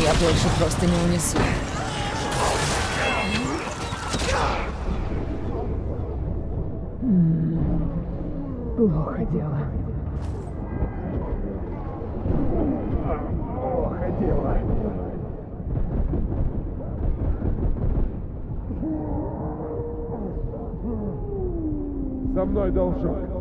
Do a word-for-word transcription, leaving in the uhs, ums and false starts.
Я больше просто не унесу. Плохо дело. Плохо дело. За мной, должок.